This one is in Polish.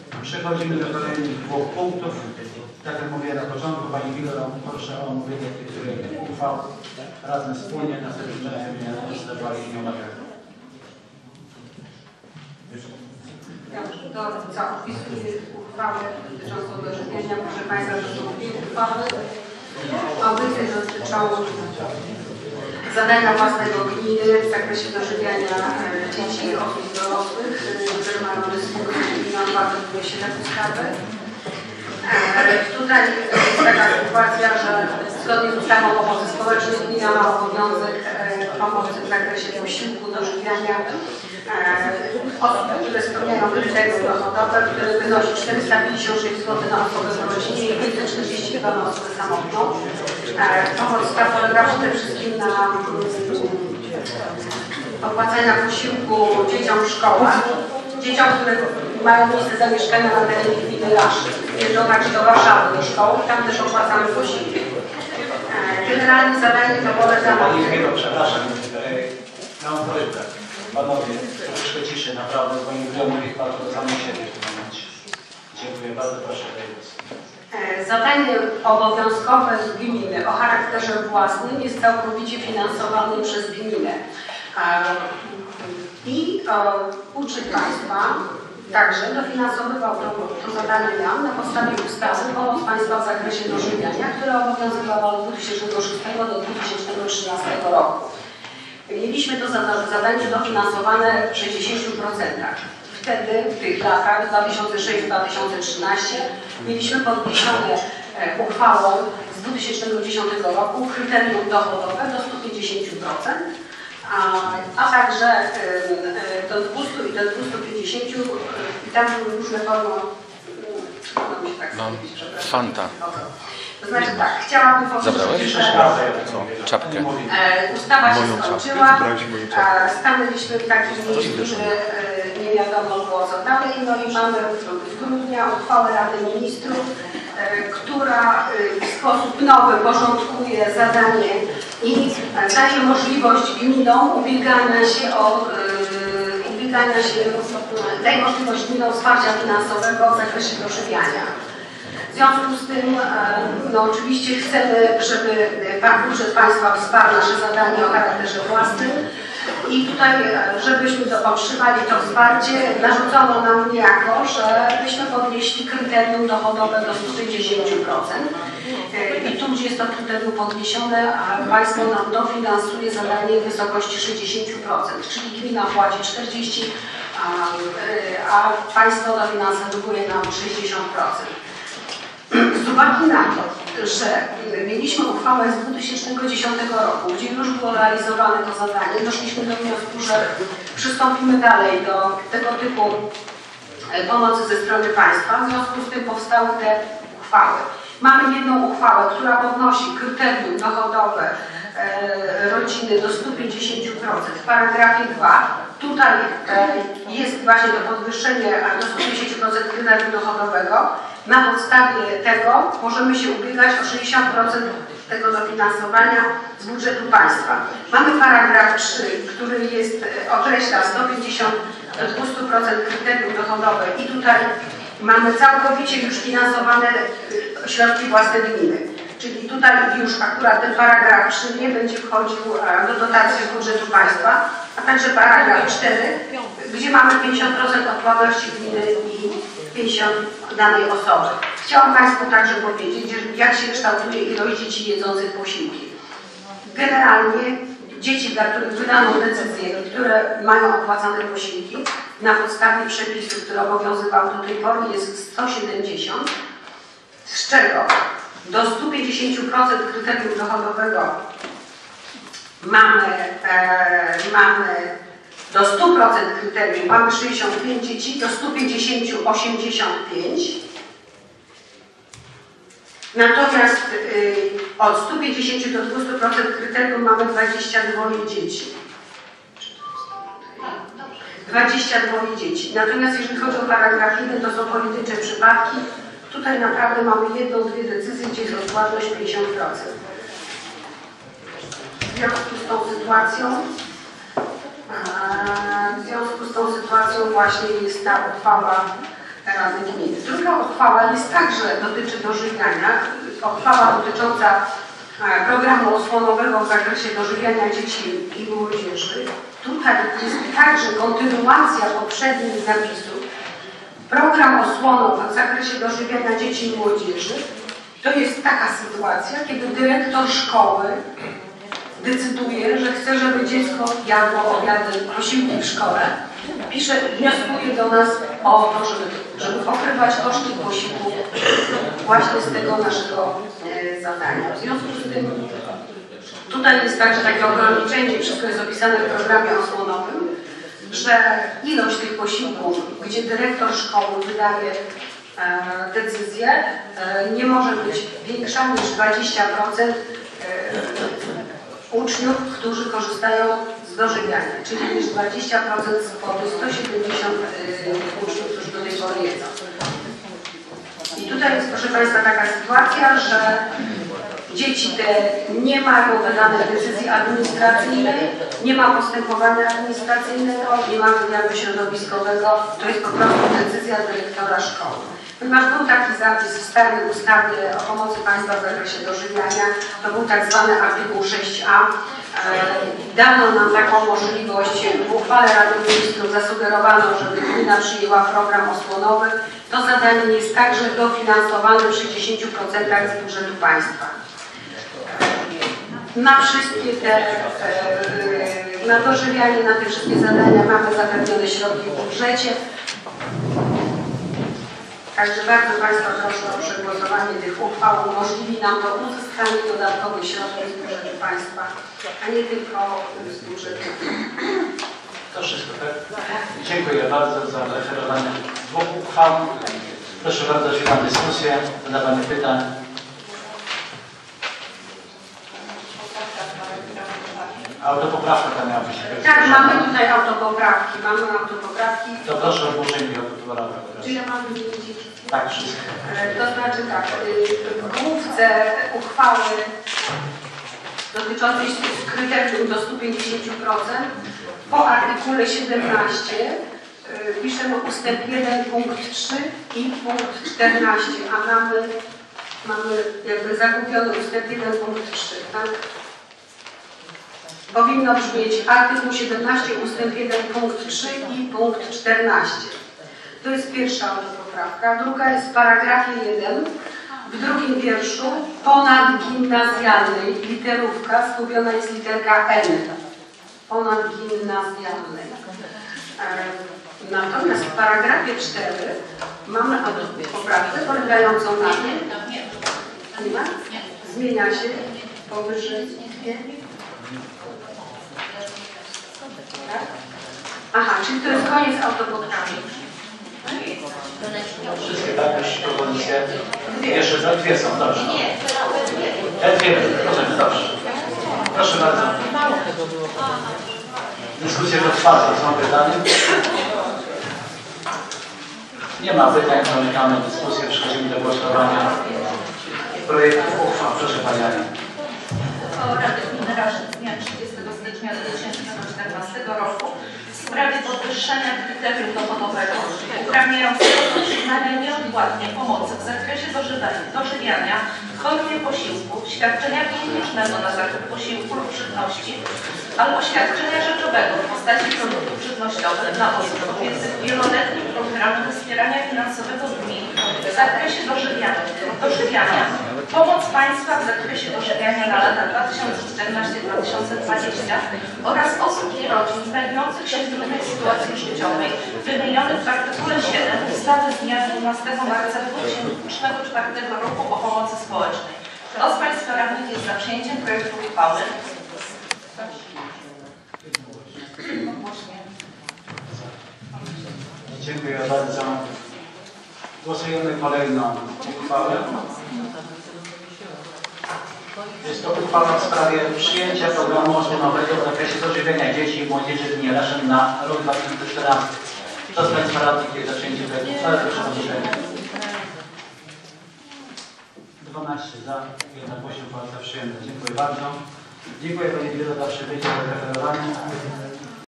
Przechodzimy do kolejnych dwóch punktów. Tak jak mówiłem na początku, Pani Wilo, proszę o omówienie tych uchwał razem wspólnie. Następnie zdawali i omawiali. Do opisuję uchwałę dotyczącą dożywienia. Proszę Państwa, to są dwie uchwały. Obydwie dotyczą zadania własnego gminy w zakresie dożywiania dzieci, osób dorosłych, które mają ryzyko gmina bardzo się te ustawy. Tutaj jest taka sytuacja, że zgodnie z ustawą o pomocy społecznej gmina ma obowiązek pomocy w zakresie posiłku, dożywiania osób, które spełniają kryterium dochodowe, które wynosi 456 zł na osobę w rodzinie i 542 na osobę samotną. Pomoc ta polega przede wszystkim na opłacaniu posiłku dzieciom w szkołach, dzieciom, które mają miejsce zamieszkania na terenie gminy Laszczyk. Jeżdżą także do Warszawy, do szkoły, tam też opłacamy posiłki. Generalnie zadanie to polega na... Przepraszam, mam prośbę. Panowie, troszkę ciszy, naprawdę, bo nie mówią moich bardzo za siebie w tym momencie. Dziękuję bardzo, proszę Davis. Zadanie obowiązkowe z gminy o charakterze własnym jest całkowicie finansowane przez gminę. I budżet państwa także dofinansowywał to zadanie nam na podstawie ustawy Pomoc Państwa w zakresie dożywiania, która obowiązywała od 2006 do 2013 roku. Mieliśmy to zadanie dofinansowane w 60%. Wtedy, w tych latach 2006-2013, mieliśmy podniesione uchwałą z 2010 roku kryterium dochodowe do 150%, a także do 200 i do 250 i tam były różne formy. Fanta. To znaczy tak, chciałabym powiedzieć, że czapkę. Ustawa się skończyła, stanęliśmy w takim miejscu, że nie wiadomo było co dalej, no i mamy w grudnia uchwałę Rady Ministrów, która w sposób nowy porządkuje zadanie i daje możliwość gminom ubiegania się daje możliwość gminom wsparcia finansowego w zakresie dożywiania. W związku z tym, no oczywiście chcemy, żeby budżet państwa wsparł nasze zadanie o charakterze własnym i tutaj, żebyśmy otrzymali to wsparcie, narzucono nam niejako, żebyśmy podnieśli kryterium dochodowe do 150%. I tu, gdzie jest to kryterium podniesione, państwo nam dofinansuje zadanie w wysokości 60%, czyli gmina płaci 40%, a państwo dofinansowuje nam 60%. Z uwagi na to, że mieliśmy uchwałę z 2010 roku, gdzie już było realizowane to zadanie, doszliśmy do wniosku, że przystąpimy dalej do tego typu pomocy ze strony państwa. W związku z tym powstały te uchwały. Mamy jedną uchwałę, która podnosi kryterium dochodowe rodziny do 150%. W paragrafie 2 tutaj jest właśnie to podwyższenie do 150% kryterium dochodowego. Na podstawie tego możemy się ubiegać o 60% tego dofinansowania z budżetu państwa. Mamy paragraf 3, który określa 150 do 200% kryterium dochodowe i tutaj mamy całkowicie już finansowane środki własne gminy. Czyli tutaj już akurat ten paragraf 3 nie będzie wchodził do dotacji z budżetu państwa, a także paragraf 4, gdzie mamy 50% odpłatności gminy i 50% danej osoby. Chciałam Państwu także powiedzieć, jak się kształtuje ilość dzieci jedzących posiłki. Generalnie dzieci, dla których wydano decyzję i które mają opłacane posiłki, na podstawie przepisów, które obowiązywały do tej pory, jest 170, z czego do 150% kryterium dochodowego mamy do 100% kryterium, mamy 65 dzieci, do 150 85. Natomiast od 150 do 200% kryterium mamy 22 dzieci. 22 dzieci. Natomiast jeżeli chodzi o paragraf 1, to są pojedyncze przypadki. Tutaj naprawdę mamy jedną, dwie decyzje, gdzie jest odpłatność 50%. W związku z tą sytuacją właśnie jest ta uchwała Rady Gminy. Druga uchwała jest także dotyczy dożywiania. Uchwała dotycząca programu osłonowego w zakresie dożywiania dzieci i młodzieży. Tutaj jest także kontynuacja poprzednich zapisów. Program osłonowy w zakresie dożywiania dzieci i młodzieży to jest taka sytuacja, kiedy dyrektor szkoły decyduje, że chce, żeby dziecko jadło obiady, posiłki w szkole. Wnioskuje do nas o to, żeby pokrywać koszty posiłków właśnie z tego naszego zadania. W związku z tym tutaj jest także takie ograniczenie, wszystko jest opisane w programie osłonowym, że ilość tych posiłków, gdzie dyrektor szkoły wydaje decyzję, nie może być większa niż 20% uczniów, którzy korzystają z dożywiania, czyli niż 20% z kwoty 170 uczniów, którzy do tej pory jedzą. I tutaj jest, proszę Państwa, taka sytuacja, że dzieci te nie mają wydanej decyzji administracyjnej, nie ma postępowania administracyjnego, nie ma wywiadu środowiskowego, to jest po prostu decyzja dyrektora szkoły. Ponieważ był taki zapis w starej ustawie o pomocy państwa w zakresie dożywiania, to był tak zwany artykuł 6a. Dano nam taką możliwość, w uchwale Rady Ministrów zasugerowano, żeby gmina przyjęła program osłonowy. To zadanie jest także dofinansowane przy 10% z budżetu państwa. Na wszystkie te, na dożywianie, na te wszystkie zadania mamy zapewnione środki w budżecie. Także bardzo Państwa proszę o przegłosowanie tych uchwał. Umożliwi nam to uzyskanie dodatkowych środków z budżetu państwa, a nie tylko z budżetu. To wszystko, tak? Dziękuję bardzo za referowanie dwóch uchwał. Proszę bardzo o świetną dyskusję, zadawanie pytań. Autopoprawka tam miała być. Tak, mamy tutaj autopoprawki. To proszę o ogłoszenie autopoprawki. Czy ja mam wiedzieć? Tak, wszystko. To znaczy tak, w główce uchwały dotyczącej kryterium do 150% po artykule 17 piszemy ustęp 1 punkt 3 i punkt 14, a mamy jakby zakupiony ustęp 1 punkt 3, tak? Powinno brzmieć artykuł 17 ustęp 1 punkt 3 i punkt 14. To jest pierwsza autopoprawka. Druga jest w paragrafie 1. W drugim wierszu ponadgimnazjalnej literówka skupiona jest literka N. Ponadgimnazjalnej. Natomiast w paragrafie 4 mamy autopoprawkę polegającą na tym, nie ma? Zmienia się powyżej. Tak? Aha, czyli to jest koniec autopoprawki. Wszystkie tak już powoli się. Jeszcze dwie są, dobrze. Te dwie, proszę, dobrze. Proszę bardzo. Dyskusja trwa, są pytania? Nie ma pytań, zamykamy dyskusję, przechodzimy do głosowania projektu uchwał. Proszę Pani Ani. Uchwała Rady Gminy Raszyn z dnia 30 stycznia 2014 roku w sprawie podwyższenia kryterium dochodowego uprawniającego do przyznania nieodpłatnie pomocy w zakresie dożywiania w formie posiłku, świadczenia pieniężnego na zakup posiłku lub żywności albo świadczenia rzeczowego w postaci produktów żywnościowych dla osób objętych wieloletnim programem wspierania finansowego gmin w zakresie dożywiania, pomoc państwa w zakresie dożywiania na lata 2014-2020 oraz osób i rodzin znajdujących się w trudnej sytuacji życiowej wymienionych w artykule 7 ustawy z dnia 12 marca 2004 roku o pomocy społecznej. Kto z Państwa radnych jest za przyjęciem projektu uchwały? Dziękuję bardzo. Głosujemy kolejną uchwałę. Jest to uchwała w sprawie przyjęcia programu osłonowego w zakresie dożywiania dzieci i młodzieży w gminie Raszyn na rok 2014. Kto z Państwa radnych jest za przyjęciem projektu uchwały? Proszę o zgłoszenie. 12 za, 1 głos uchwała przyjęta. Dziękuję bardzo. Dziękuję Pani Dyrektor za przybycie do referowania.